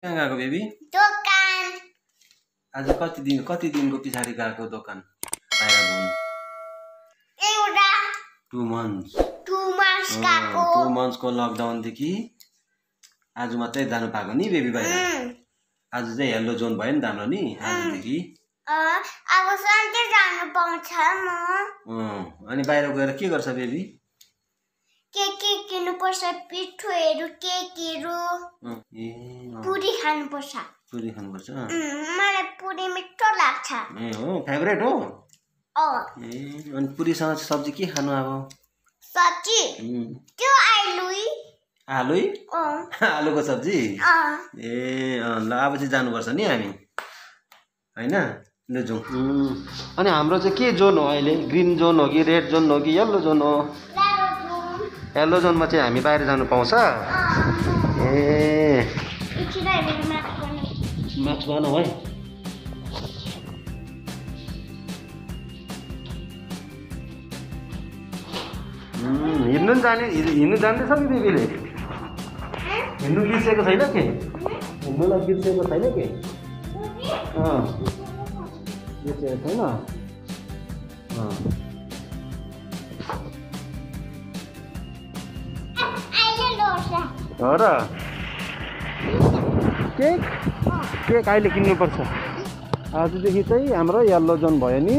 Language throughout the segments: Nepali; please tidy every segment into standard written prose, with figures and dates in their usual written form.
कहाँ गएको बेबी? दोकान। आज कति दिनको पछाडि गएको दोकान बाहिर घुम्नु? एउटा 2 months। 2 months गएको। 2 months को लकडाउन देखि आज मात्रै जानु पाएको नि बेबी बाहिर। आज चाहिँ येल्लो जोन भयो नि त हाम्रो नि आजदेखि। अब सधैँ जानु पाउँछ म। अनि बाहिर गएर के गर्छ बेबी? के किन्नुपर्छ, पिठोहरू, केकहरू, पुरी खानुपर्छ। पुरी खानुपर्छ? मलाई पुरी मिठो लाग्छ। ए हो, फेभरेट हो? अनि पुरीसँग सब्जी के खानु अब? सब्जी? त्यो आलु? आलुको सब्जी? ए ल अब चाहिँ जानुपर्छ नि हामी, हैन? ल जाउँ। अनि हाम्रो चाहिँ के जोन हो अहिले? ग्रिन जोन हो कि रेड जोन हो कि येल्लो जोन हो? येल्लो जोनमा चाहिँ हामी बाहिर जानु पाउँछ? ए मार्च भन है। हिँड्नु जान्दैछ नि बेबीले? हिँड्नु बिर्सेको छैन के? हिँड्नुलाई बिर्सेको छैन के? बिर्सेको छैन? हो र? केक अहिले किन्नुपर्छ। आजदेखि चाहिँ हाम्रो येल्लो जोन भयो नि।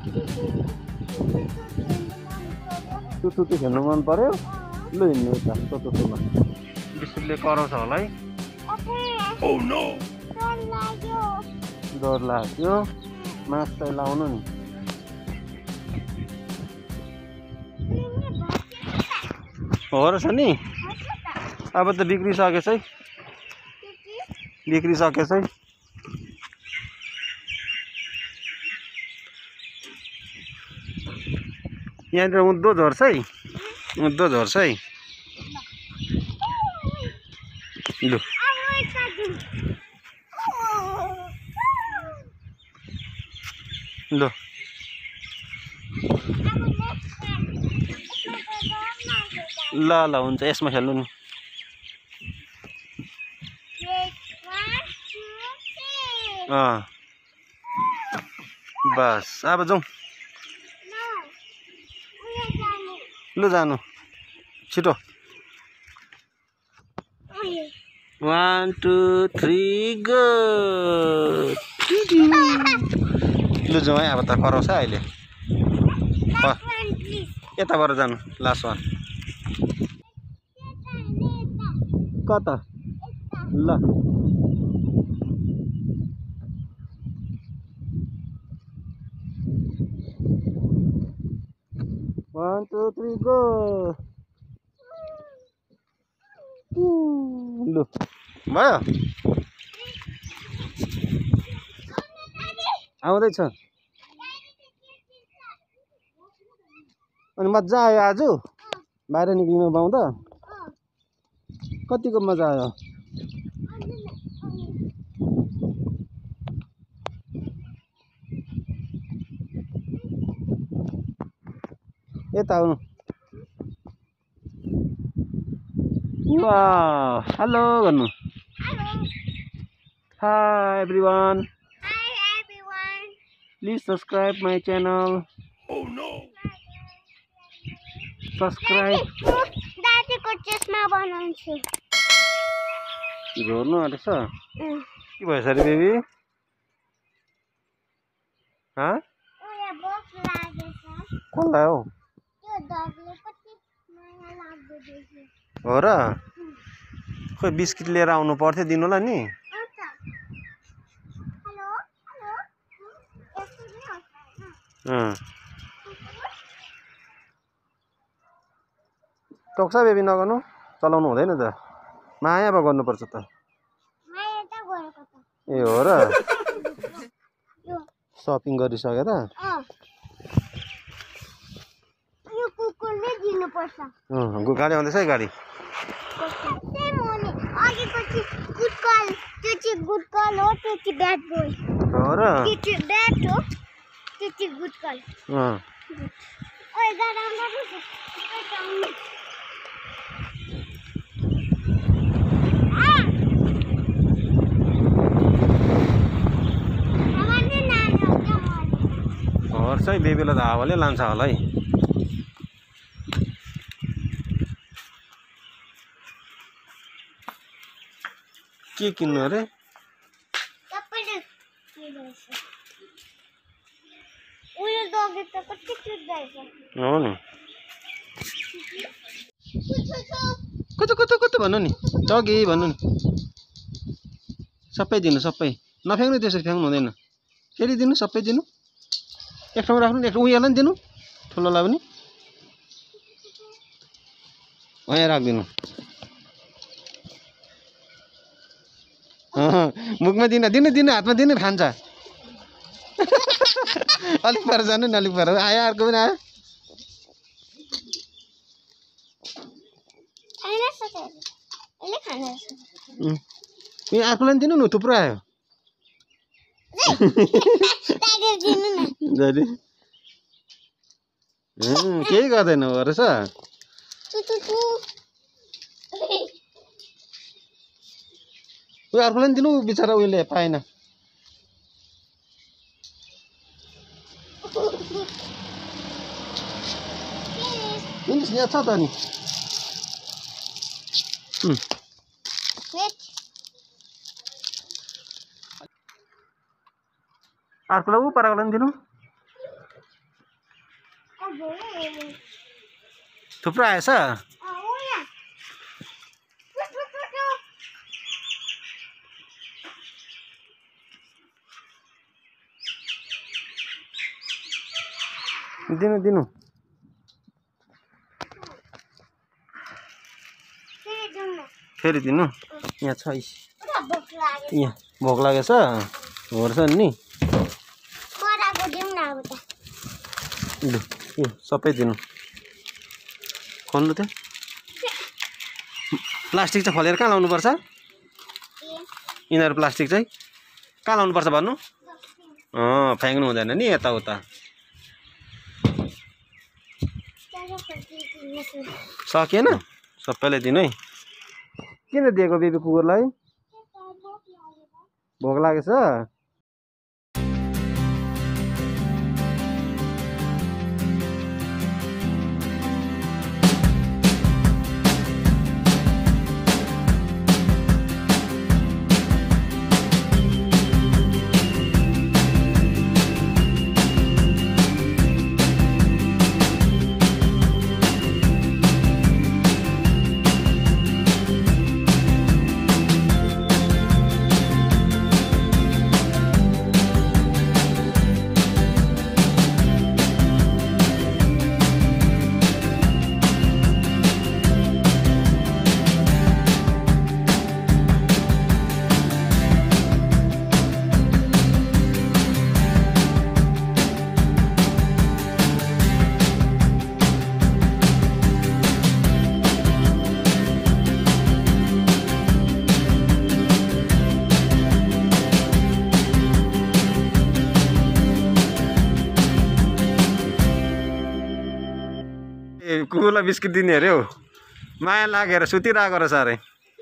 तुतु खेल्नु मन पर्यो? लु हिँड्नु यता तुतुमा। बिस्कुटले कराउँछ होला है? डर लाग्यो। मास्क चाहिँ लाउनु नि। हो रहेछ नि? अब त बिग्रिसकेछ है। बिग्रिसकेछ है। यहाँनिर उँधो झर्छ है, उँधो झर्छ है। लु ल ल ल हुन्छ, यसमा खेल्नु नि। बस अब जाउँ। लु जानु छिटो। 1 2 3 गो। लु जाउँ है, अब त कराउँछ अहिले। यताबाट जानु, लास्ट वान। कता? ल 1 2 3 गो। लु भयो? आउँदैछ। अनि मजा आयो आज बाहिर निक्लिनु पाउँदा? कतिको मजा आयो? यता आउनु। वाह, हेलो गर्नु। Hi everyone, please subscribe my channel. Subscribe. दाजुको चस्मा बनाउँछु। झोर्नु आँटेछ? के भएछ अरे बेबी? कसलाई हौ? हो र? खोइ बिस्किट लिएर आउनु पर्थ्यो दिनुलाई नि। टोक्छ बेबी, नगर्नु। चलाउनु हुँदैन त, माया पो गर्नुपर्छ त। ए हो र? सपिङ गरिसकेर गाडी आउँदैछ है। गाडी हो र? है बेबीलाई त हावाले लान्छ होला है के किन्नु अरे सबैले किन्दैछ उयो डगी त कति क्युट रहेछ हो नि कता भन्नु नि डगी भन्नु नि सबै दिनु सबै नफ्याङ्नु त्यसरी फ्याङ्नु हुँदैन फेरि दिनु सबै दिनु एक ठाउँ राख्नु एक उयोलाई नि दिनु ठुलोलाई पनि वहाँ राखिदिनु मुखमा दिनु दिनु दिनु हातमा दिनु खान्छ अलिक पर जानु नि अलिक पर आयो अर्को पनि आयो यो अर्कोलाई नि दिनु न थुप्रो आयो केही गर्दैन रहेछ उयो अर्कोलाई नि दिनु बिचरा उयोले पाएन यहाँ छ त नि अर्कोलाई ऊ पराकोलाई नि दिनु थुप्रो आएछ दिनु दिनु फेरि दिनु यहाँ छ यहाँ भोक लागेछ होर्छ नि यो सबै दिनु खोल्नु त्यो प्लास्टिक चाहिँ खोलेर कहाँ लाउनुपर्छ यिनीहरू प्लास्टिक चाहिँ कहाँ लाउनुपर्छ भन्नु फ्याँक्नु हुँदैन नि यताउता सकिएन सबैलाई दिनु है किन दिएको बेबी कुकुरलाई भोक लागेछ कुकुरलाई बिस्किट दिने अरे हौ माया लागेर सुतिरहेको रहेछ अरे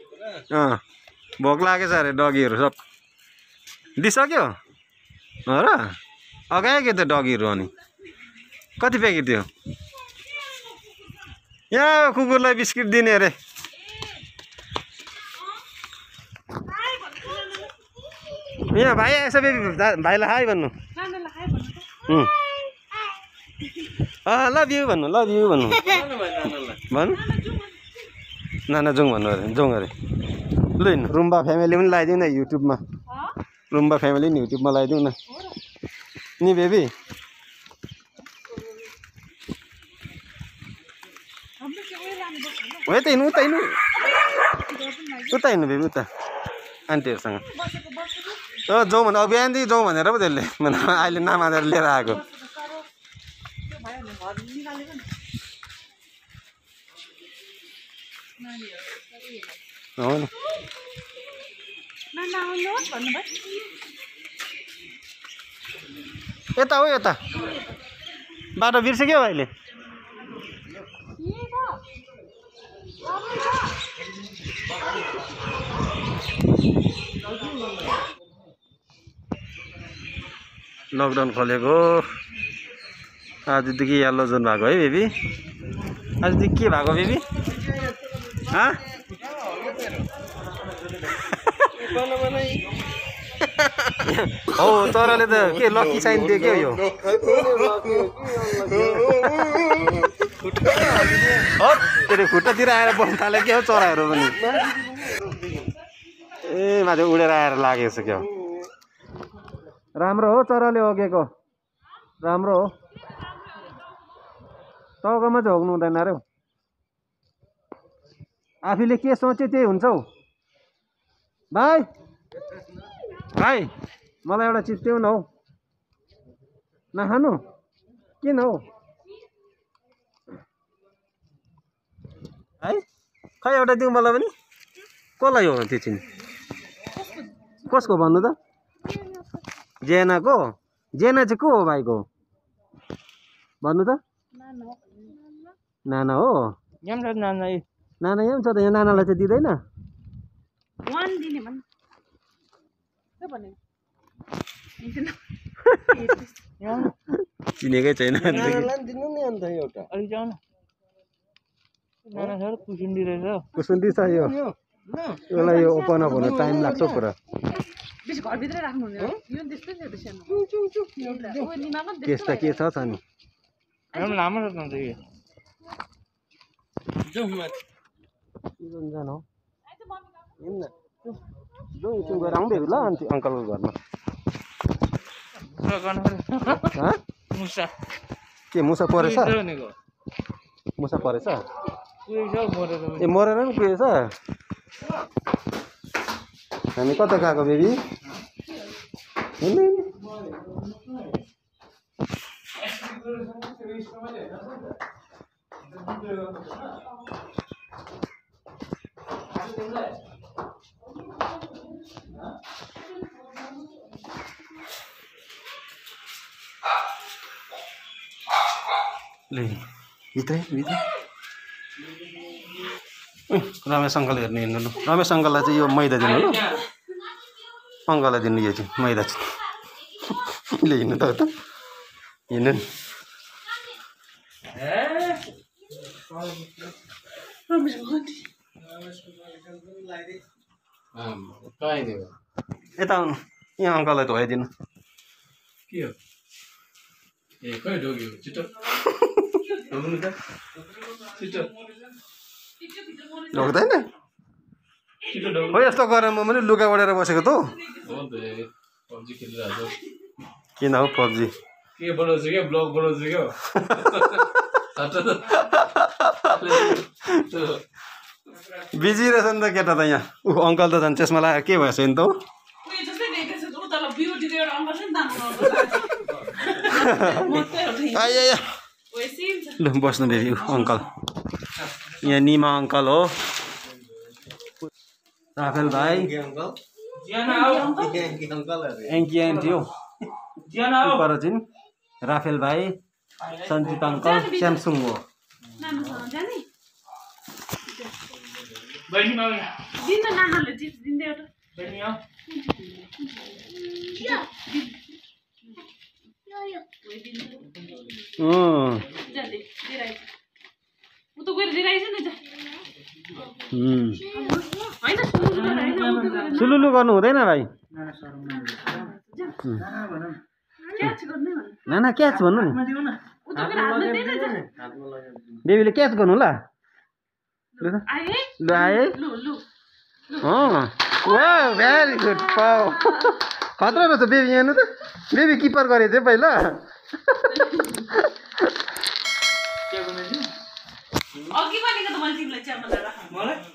भोक लागेछ अरे डगीहरू सब दिइसक्यो हो र अगायो के त डगीहरू अनि कति प्याकेट थियो यहाँ कुकुरलाई बिस्किट दिने अरे यहाँ भाइ यसो भाइलाई हाई भन्नु लभ यु भन्नु भन्नु नाना जाउँ भन्नु अरे जाउँ अरे ल हिँड्नु रुम्बा फ्यामिली पनि लगाइदिउँ न युट्युबमा रुम्बा फ्यामिली नि युट्युबमा लगाइदिउँ न नि बेबी हो त हिँड्नु उता हिँड्नु उता हिँड्नु बेबी उता आन्टीहरूसँग जाउँ भने अब बिहानदेखि जाउँ भनेर पो त्यसले अहिले नमानेर लिएर आएको हो नि यता हो यता बाटो बिर्सेक्यो अहिले लकडाउन खोलेको आजदेखि यल्लो जोन भएको है बेबी आजदेखि के भएको बेबी हौ चराले त के लकी साइन दियो के यो तेरो खुट्टातिर आएर बस्न थाल्यो के हो चराहरू पनि ए माथि उडेर आएर लागेको छ क्या राम्रो हो चराले ओगेको राम्रो हो टाउकोमा चाहिँ होग्नु हुँदैन अरे आफूले के सोच्यो त्यही हुन्छ हौ भाइ भाइ मलाई एउटा चिज देऊ न हौ नखानु किन हौ है खै एउटा दिउँ मलाई पनि कसलाई हो त्यो चिनी कसको भन्नु त जेनाको जेना चाहिँ को हो भाइको भन्नु त नाना हो नाना यहाँ छ त यहाँ नानालाई चाहिँ दिँदैन चिनेकै छैन कुसुन्डी छ यो यसलाई यो ओपन अप हुन टाइम लाग्छ पुरा त्यस्ता के छ नि गएर आउँदै ल अन्त अङ्कलको घरमा के मुसा परेछ मुसा परेछ ए मरेर पनि पुगेछ हामी कता गएको बेबी ले भित्रै रमेश अङ्कल हेर्नु हिँड्नु ल रमेश अङ्कललाई चाहिँ यो मैदा दिनु ल अङ्कललाई दिनु यो चाहिँ मैदा चाहिँ ले हिँड्नु त हिँड्नु यता आउनु यहाँ अङ्कललाई धोइदिनु के हो ए खै डोग्यो छिटो डोग्नु त छिटो ढोक्दैन छिटो डोग्नु हो यस्तो गरेर म पनि लुगा ओढेर बसेको त हो त पब्जी खेलिरहेको किन हौ पब्जी के बनाउँछु क्या ब्लग बनाउँछु क्या बिजी रहेछ नि त केटा त यहाँ ऊ अङ्कल त झन् चस्मा लगाएर के भएछ नि त हौ ल बस्नु बेबी अङ्कल यहाँ निमा अङ्कल हो राफेल भाइ एङ्की आन्टी हो परचिन राफेल भाइ सञ्जित अङ्कल स्यामसुङ हो सुलुलु गर्नु हुँदैन भाइ नाना क्याच भन्नु नि बेबीले क्याच गर्नु ल ल आए भेरी गुड पाउ खतरा रहेछ बेबी हेर्नु त बेबी किपर गरेको थियो पहिला अघि भनेको त मैले तिमीलाई चिया बनाएर राख्नु मलाई